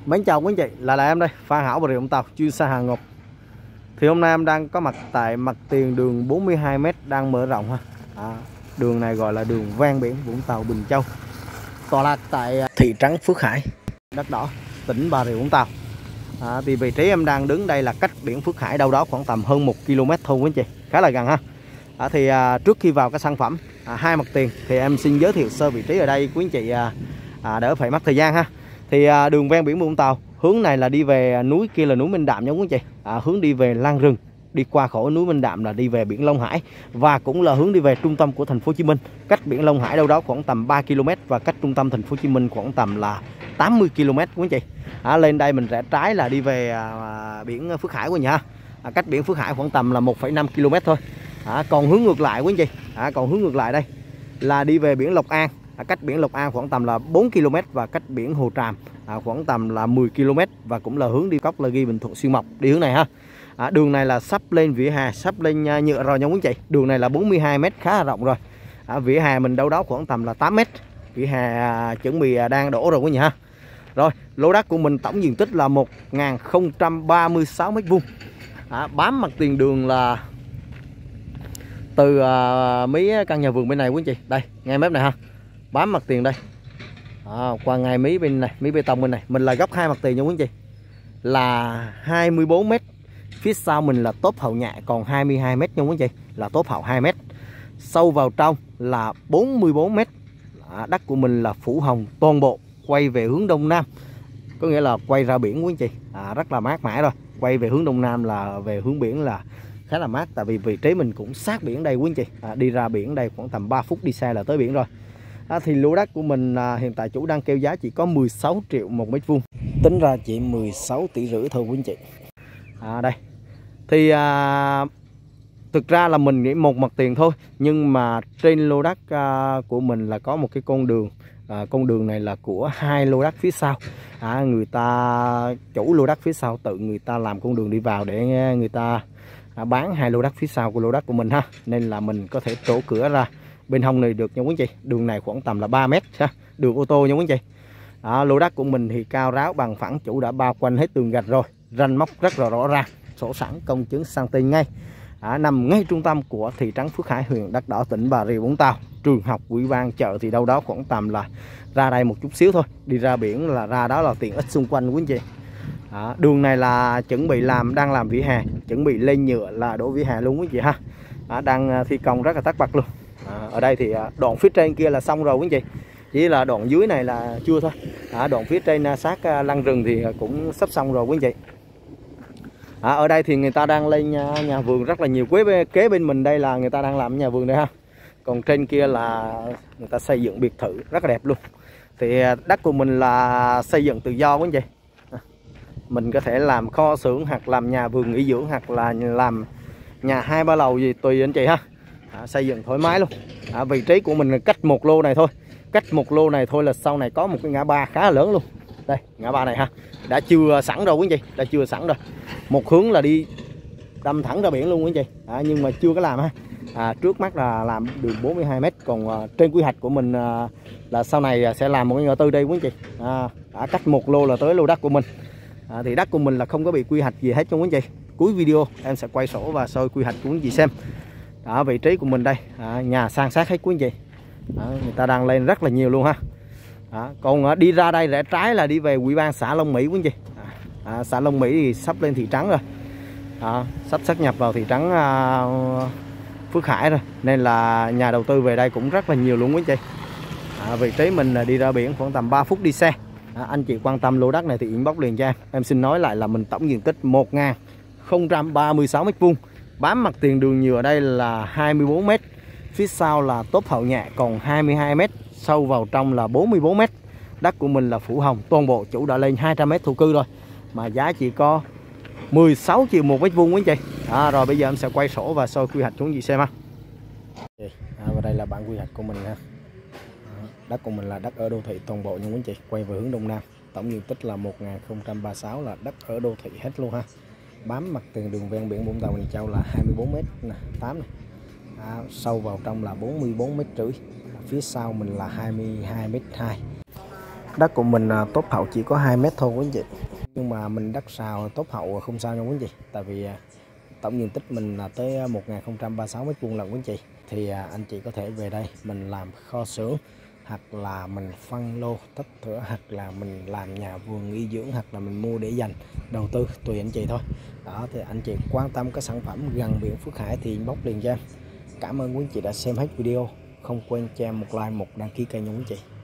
Mến chào quý anh chị, là em đây, Phan Hảo Bà Rịa Vũng Tàu, chuyên xa hàng ngọc. Thì hôm nay em đang có mặt tại mặt tiền đường 42m đang mở rộng ha. Đường này gọi là đường ven biển Vũng Tàu Bình Châu, tọa lạc tại thị trấn Phước Hải, đất đỏ, tỉnh Bà Rịa Vũng Tàu. Thì vị trí em đang đứng đây là cách biển Phước Hải đâu đó khoảng tầm hơn 1 km thôi quý anh chị, khá là gần ha. Trước khi vào cái sản phẩm hai mặt tiền thì em xin giới thiệu sơ vị trí ở đây quý anh chị, đỡ phải mất thời gian ha. Thì đường ven biển Vũng Tàu, hướng này là đi về núi kia là núi Minh Đạm nha quý anh chị. Hướng đi về Lan Rừng, đi qua khỏi núi Minh Đạm là đi về biển Long Hải, và cũng là hướng đi về trung tâm của thành phố Hồ Chí Minh. Cách biển Long Hải đâu đó khoảng tầm 3 km và cách trung tâm thành phố Hồ Chí Minh khoảng tầm là 80 km quý anh chị. Lên đây mình rẽ trái là đi về biển Phước Hải quý anh chị ha. Cách biển Phước Hải khoảng tầm là 1,5 km thôi. Còn hướng ngược lại quý anh chị, còn hướng ngược lại đây là đi về biển Lộc An. Cách biển Lộc An khoảng tầm là 4 km và cách biển Hồ Tràm khoảng tầm là 10 km, và cũng là hướng đi Cốc La Ghi Bình Thuận Xuyên Mộc, đi hướng này ha. Đường này là sắp lên vỉa hè, sắp lên nhựa rồi nha quý anh chị. Đường này là 42m, khá là rộng rồi. Vỉa hè mình đâu đó khoảng tầm là 8m. Vỉa hè chuẩn bị đang đổ rồi quý anh chị ha. Rồi, lô đất của mình tổng diện tích là 1036 m². Bám mặt tiền đường là từ mấy căn nhà vườn bên này quý anh chị. Đây, ngay mép này ha. Bám mặt tiền đây. Qua ngay mí bên này, mí bê tông bên này. Mình là góc hai mặt tiền nha quý anh chị. Là 24m. Phía sau mình là tốp hậu nhẹ còn 22m nha quý anh chị. Là tốp hậu 2m. Sâu vào trong là 44m. Đất của mình là phủ hồng toàn bộ, quay về hướng đông nam. Có nghĩa là quay ra biển quý anh chị. Rất là mát mẻ rồi. Quay về hướng đông nam là về hướng biển là khá là mát. Tại vì vị trí mình cũng sát biển đây quý anh chị. Đi ra biển đây khoảng tầm 3 phút đi xe là tới biển rồi. Thì lô đất của mình hiện tại chủ đang kêu giá chỉ có 16 triệu một m². Tính ra chỉ 16,5 tỷ thôi quý anh chị. Đây. Thì thực ra là mình nghĩ một mặt tiền thôi, nhưng mà trên lô đất của mình là có một cái con đường. Con đường này là của hai lô đất phía sau. Người ta chủ lô đất phía sau tự người ta làm con đường đi vào để người ta bán hai lô đất phía sau của lô đất của mình ha. Nên là mình có thể trổ cửa ra bên hông này được nha quý anh chị. Đường này khoảng tầm là 3m ha, đường ô tô nha quý anh chị. Lô đất của mình thì cao ráo bằng phẳng, chủ đã bao quanh hết tường gạch rồi, ranh móc rất là rõ ràng, sổ sẵn công chứng sang tên ngay. Nằm ngay trung tâm của thị trấn Phước Hải, huyện Đất Đỏ, tỉnh Bà Rịa Vũng Tàu. Trường học, ủy ban, chợ thì đâu đó khoảng tầm là ra đây một chút xíu thôi, đi ra biển là ra đó là tiện ích xung quanh quý anh chị. Đường này là chuẩn bị đang làm vỉa hè, chuẩn bị lên nhựa là đổ vỉa hè luôn quý anh chị ha. Đang thi công rất là tất bật luôn. Ở đây thì đoạn phía trên kia là xong rồi quý anh chị, chỉ là đoạn dưới này là chưa thôi. Đoạn phía trên sát Lan Rừng thì cũng sắp xong rồi quý anh chị. Ở đây thì người ta đang lên nhà vườn rất là nhiều. Kế bên mình đây là người ta đang làm nhà vườn đây ha. Còn trên kia là người ta xây dựng biệt thự rất là đẹp luôn. Thì đất của mình là xây dựng tự do quý anh chị. Mình có thể làm kho xưởng, hoặc làm nhà vườn nghỉ dưỡng, hoặc là làm nhà 2-3 lầu gì tùy anh chị ha. Xây dựng thoải mái luôn. Vị trí của mình là cách một lô này thôi. Cách một lô này thôi là sau này có một cái ngã ba khá là lớn luôn. Đây, ngã ba này ha. Đã chừa sẵn rồi quý anh chị, đã chừa sẵn rồi. Một hướng là đi đâm thẳng ra biển luôn quý anh chị. Nhưng mà chưa có làm ha. Trước mắt là làm đường 42m. Còn trên quy hoạch của mình là sau này sẽ làm một cái ngã tư đây quý anh chị. Cách một lô là tới lô đất của mình. Thì đất của mình là không có bị quy hoạch gì hết cho quý anh chị. Cuối video em sẽ quay sổ và soi quy hoạch của quý anh chị xem. Vị trí của mình đây, nhà san sát hết quý anh chị. Người ta đang lên rất là nhiều luôn ha. Còn đi ra đây rẽ trái là đi về ủy ban xã Long Mỹ quý anh chị. Xã Long Mỹ thì sắp lên thị trấn rồi. Sắp sát nhập vào thị trấn Phước Hải rồi, nên là nhà đầu tư về đây cũng rất là nhiều luôn quý anh chị. Vị trí mình đi ra biển khoảng tầm 3 phút đi xe. Anh chị quan tâm lô đất này thì inbox liền cho em. Em xin nói lại là mình tổng diện tích 1036 m². Bám mặt tiền đường nhựa ở đây là 24m. Phía sau là tốp hậu nhẹ còn 22m. Sâu vào trong là 44m. Đất của mình là phủ hồng toàn bộ, chủ đã lên 200m thổ cư rồi. Mà giá chỉ có 16 triệu một m² quý anh chị. Rồi bây giờ em sẽ quay sổ và soi quy hoạch xuống gì xem ha. Và đây là bản quy hoạch của mình ha. Đất của mình là đất ở đô thị toàn bộ nha quý anh chị. Quay về hướng đông nam. Tổng diện tích là 1036, là đất ở đô thị hết luôn ha. Bám mặt tiền đường ven biển Vũng Tàu Bình Châu là 24m nè, 8 này. Sâu vào trong là 44,5 m. Phía sau mình là 22m2. Đất của mình tốt hậu chỉ có 2 mét thôi quý anh chị. Nhưng mà mình đất sào tốt hậu không sao nha quý anh chị. Tại vì tổng diện tích mình là tới 1036 mét vuông lần quý anh chị. Thì anh chị có thể về đây mình làm kho xưởng, hoặc là mình phân lô tách thửa, hoặc là mình làm nhà vườn nghỉ dưỡng, hoặc là mình mua để dành đầu tư, tùy anh chị thôi. Đó thì anh chị quan tâm cái sản phẩm gần biển Phước Hải thì inbox liền cho em. Cảm ơn quý anh chị đã xem hết video. Không quên cho em một like, một đăng ký kênh nha quý anh chị.